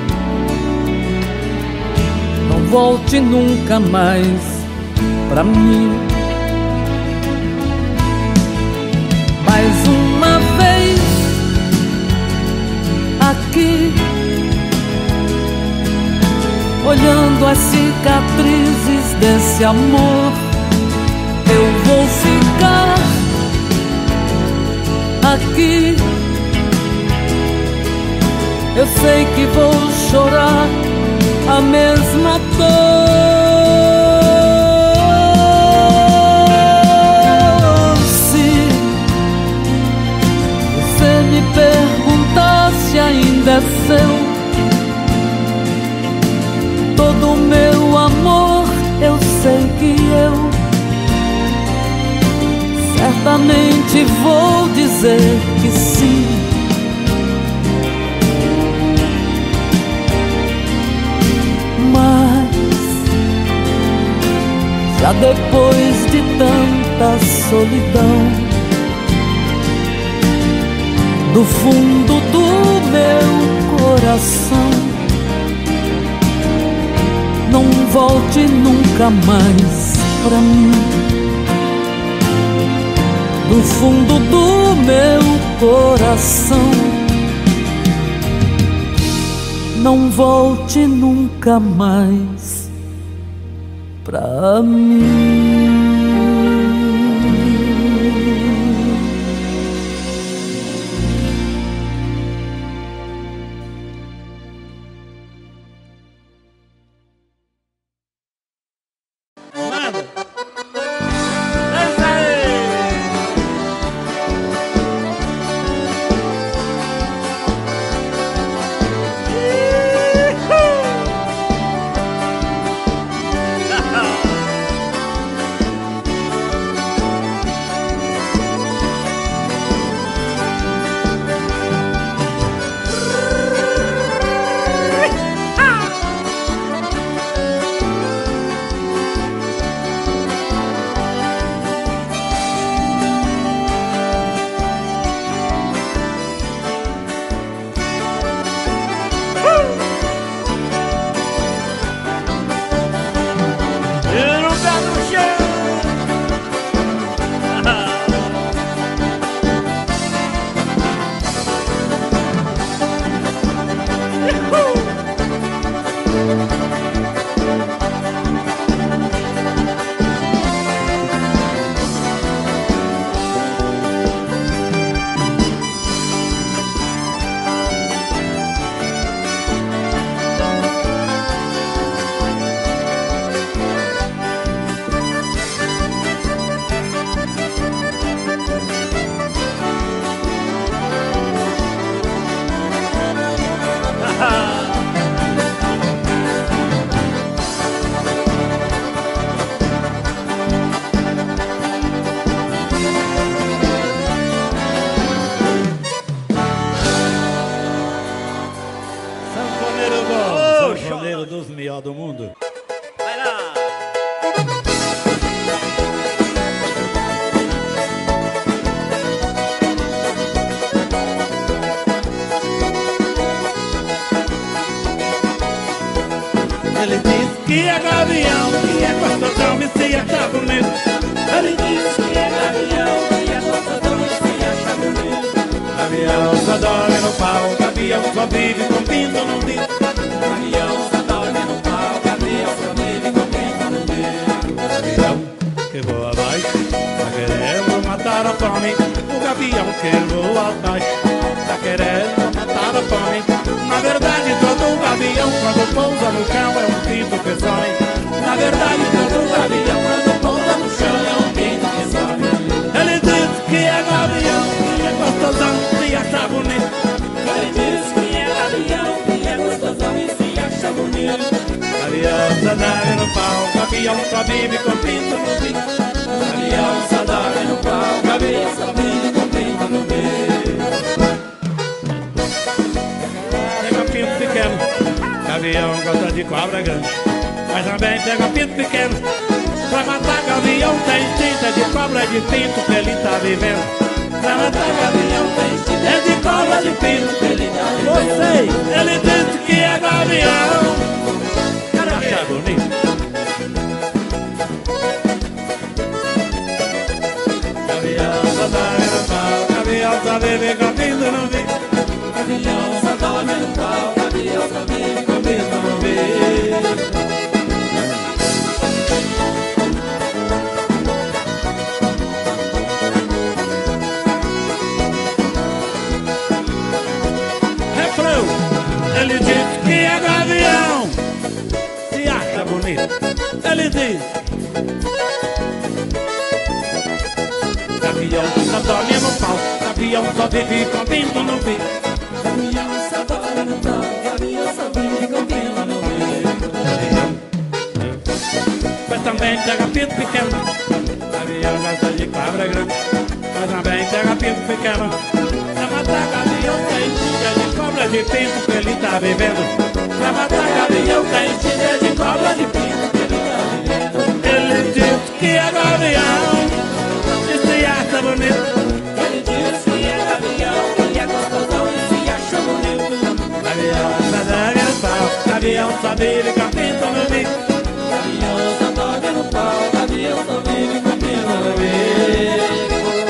não volte nunca mais pra mim. Mais uma vez aqui, olhando as cicatrizes desse amor, eu vou ficar aqui. Eu sei que vou chorar a mesma dor. Se você me perguntar se ainda é seu todo o meu amor, eu sei que eu certamente vou dizer que sim. Mas já depois de tanta solidão, do fundo do meu coração, não volte nunca mais pra mim. Do fundo do meu coração, não volte nunca mais pra mim. Do mundo. Vai lá! Ele disse que é gavião, que é gostosão e se acha bonito. Ele disse que é gavião, que é gostosão e se acha bonito. Gavião só dorme no pau, gavião só vive com pinto no dedo. Gavião só dorme no pau, gavião só vive com pinto no dedo. Gavião que voa abaixo, tá querendo matar a fome. O gavião que voa abaixo, tá querendo aumentar a fome. Na verdade todo gavião quando pousa no chão é um pinto que some. Na verdade todo gavião quando pousa no chão é um pinto que some. Ele diz que é gavião, que é gostosão, se acha bonito. Ele diz que é gavião, que é gostosão e se acha bonito. Gavião só dorme no pau, gavião só vive com pinto no bico. Gavião só dorme no pau, gavião só vive com pinto no bico. Pega pinto pequeno, gavião gosta de cobra grande. Mas também pega pinto pequeno, pra matar gavião tem tinta de cobra de pinto que ele tá vivendo. Pra matar gavião tem tinta de cobra de pinto que ele tá vivendo. Você, ele disse que é gavião. Acha bonito? Gavião só dorme no pau, gavião só vive com pinto no bico. Gavião só dorme no pau, gavião só vive com pinto no bico. Refrão, ele diz que é gavião. Se acha bonito, ele diz. Gavião só dorme no pau, gavião só vive com pinto no bico. Gavião só dorme no pau, gavião só vive com pinto no bico. Mas também pega pinto pequeno, gavião gosta de cobra grande. Mas também pega pinto pequeno, pra matar gavião tem tinta de cobra de pinto que ele tá vivendo. Pra matar gavião tem tinta de cobra de pinto que ele tá vivendo. Ele diz que é gavião, e se acha bonito. Ele diz que é gavião, que é gostosão e se acha bonito. Gavião só dorme no pau, gavião só vive com pinto no bico. Gavião só dorme no pau, gavião só vive com pinto no bico.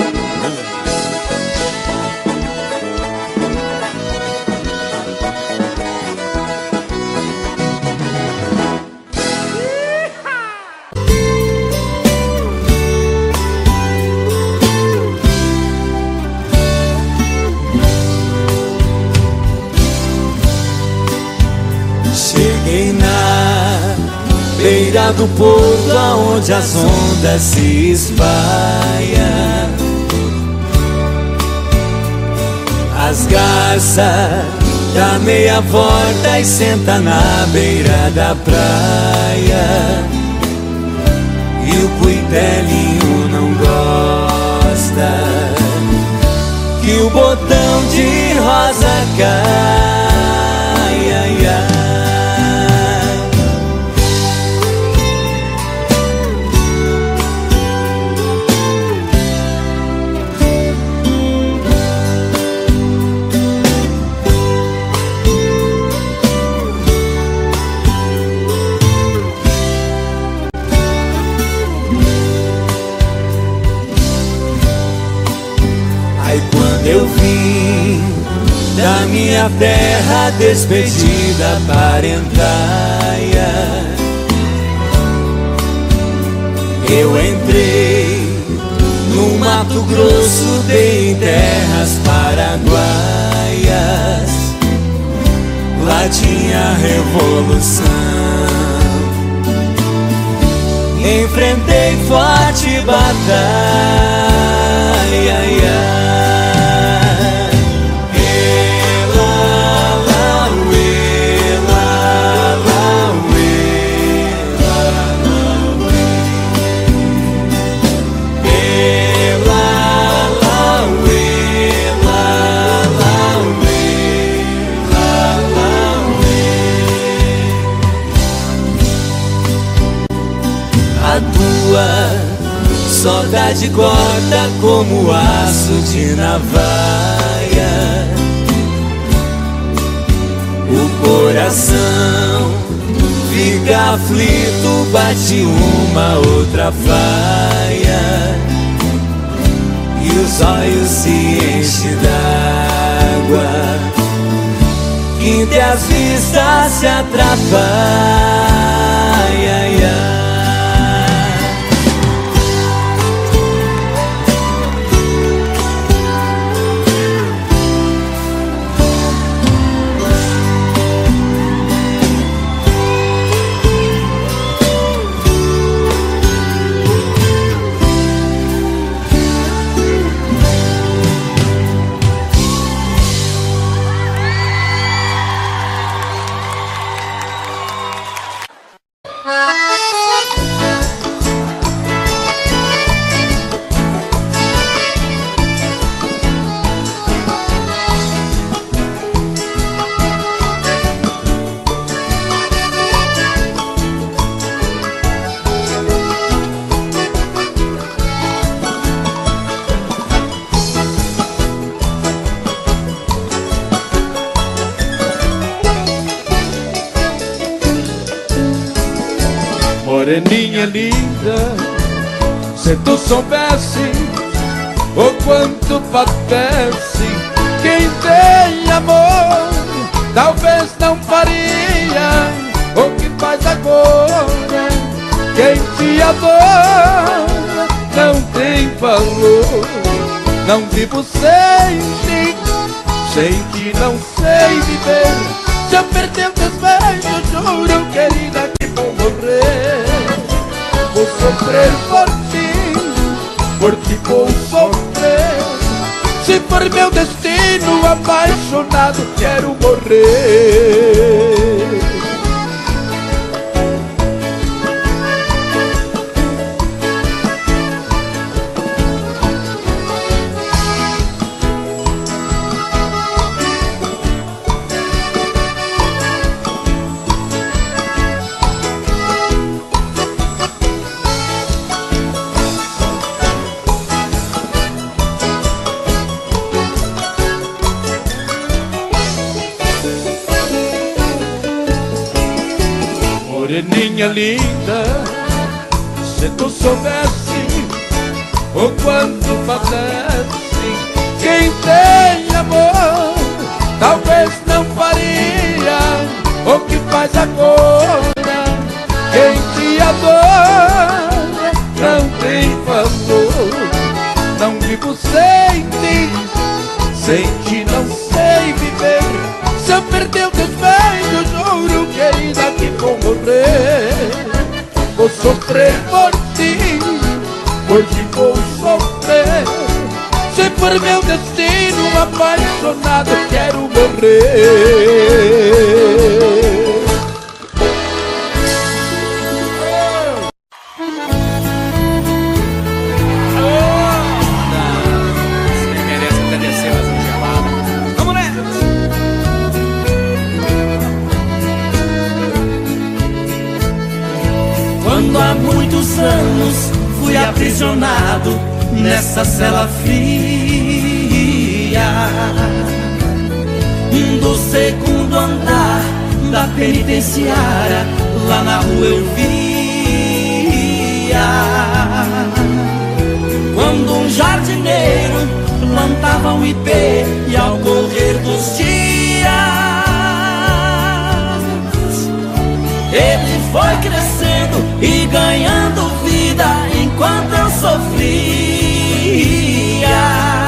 Cheguei na beira do porto aonde as ondas se espalham. As garças dá meia volta e senta na beira da praia. E o cuitelinho não gosta que o botão de rosa cai, ai, ai. Eu vim da minha terra despedida parentalha. Eu entrei no Mato Grosso, dei em terras paraguaias. Lá tinha revolução. Enfrentei forte batalha, ai, ai. Saudade corta como aço de navalha. O coração fica aflito, bate uma outra faia. E os olhos se enchem d'água, quinta e as vistas se atrapalham, ai, ai. Moreninha linda, se tu soubesse o quanto padece quem tem amor, talvez não faria o que faz agora. Quem te adora não tem valor. Não vivo sem ti, sem ti não sei viver. Se eu perder o desvejo, juro, querida, que vou morrer. Vou sofrer por ti, por ti vou sofrer. Se for meu destino, apaixonado, quero morrer. Moreninha linda, se tu soubesse o quanto padece quem tem amor, talvez não faria o que faz agora. Quem te adora não tem valor. Não vivo sem ti, sem ti não sei viver. Se eu perder o desvejo, juro, querida, que vou morrer. Vou sofrer por ti, por ti vou sofrer. Se for meu destino, apaixonado, quero morrer. Quando há muitos anos fui aprisionado nessa cela fria do segundo andar da penitenciária, lá na rua eu via quando um jardineiro plantava um ipê e ao correr dos dias ele foi crescendo e ganhando vida enquanto eu sofria.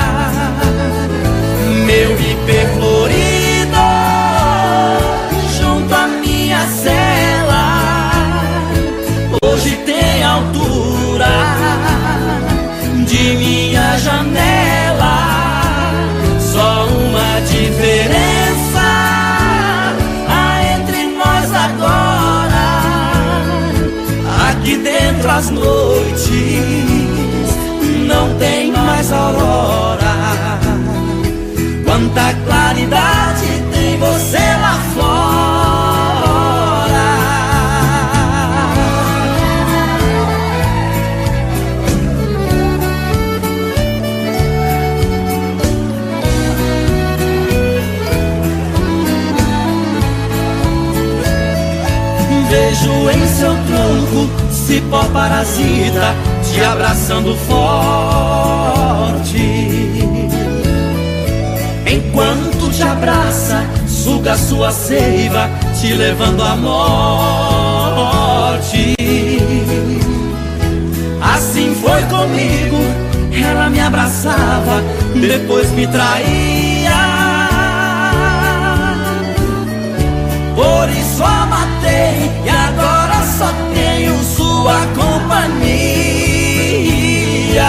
Meu ipê florido junto à minha cela hoje tem altura de minha janela. Só uma diferença há entre nós agora: aqui dentro as noites não tem mais aurora. Quanta claridade tem você lá fora. Vejo em seu tronco cipó parasita te abraçando forte. Enquanto te abraça, suga sua seiva, te levando à morte. Assim foi comigo, ela me abraçava, depois me traía. Por isso a matei e agora só tenho sua companhia.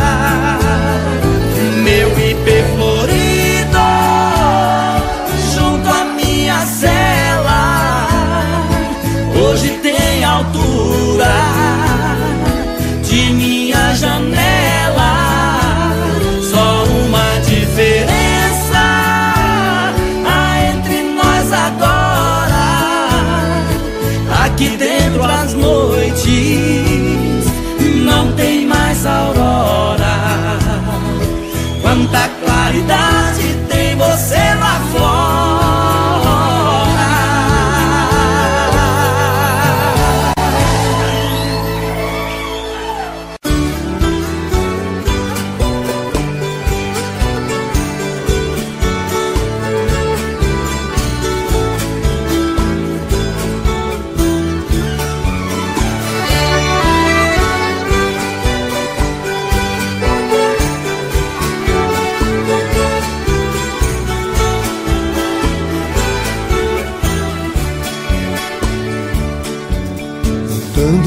Meu ipê florido junto à minha cela hoje tem altura de minha janela. Só uma diferença há entre nós agora: aqui dentro as noites não tem mais aurora. Quanta claridade tem você lá fora.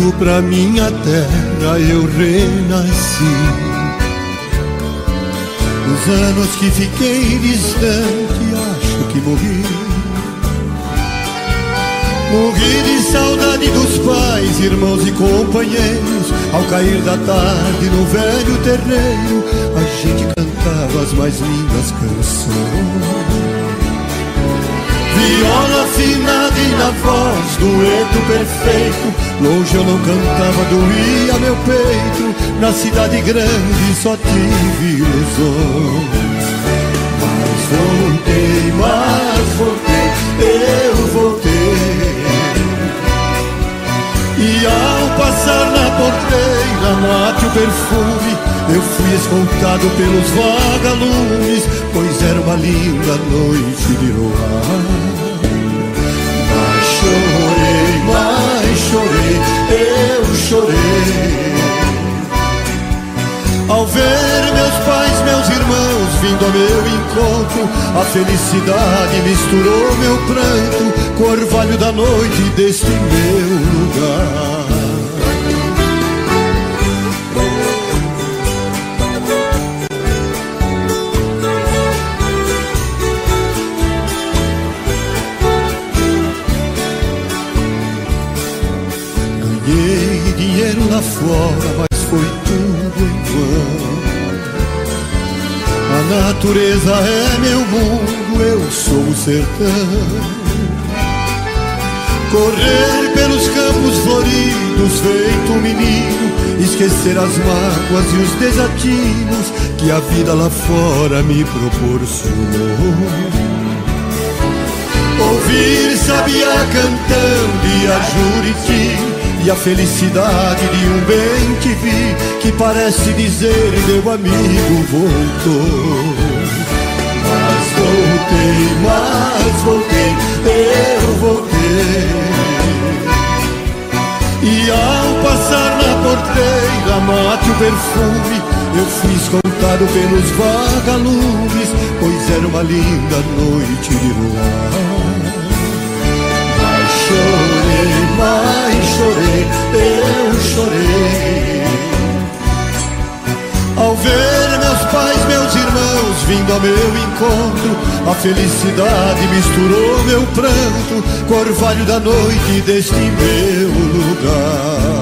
voltando pra minha terra eu renasci. Os anos que fiquei distante, acho que morri. Morri de saudade dos pais, irmãos e companheiros. Ao cair da tarde no velho terreiro, a gente cantava as mais lindas canções. Viola afinada e na voz, dueto perfeito. Longe eu não cantava, doía meu peito. Na cidade grande só tive ilusões. Mas voltei, mas voltei, eu voltei. E ao passar na porteira, mate o perfume, eu fui escoltado pelos vagalumes, pois era uma linda noite de luar. Mas chorei, mas chorei, eu chorei. Ao ver meus pais, meus irmãos vindo ao meu encontro, a felicidade misturou meu pranto com o orvalho da noite deste meu lugar. Ganhei dinheiro lá fora, mas foi tudo em vão. A natureza é meu mundo, eu sou o sertão. Correr pelos campos floridos feito um menino, esquecer as mágoas e os desatinos que a vida lá fora me proporcionou. Ouvir sabiá cantando e a Juriti, e a felicidade de um bem que vi, que parece dizer meu amigo voltou. Mas voltei, mas voltei, eu voltei. E ao passar na porteira, mate o perfume, eu fui escoltado pelos vagalumes, pois era uma linda noite de luar. Mas chorei, mas chorei, eu chorei. Ao ver meus pais, meus irmãos vindo ao meu encontro, a felicidade misturou meu pranto com o orvalho da noite deste meu lugar.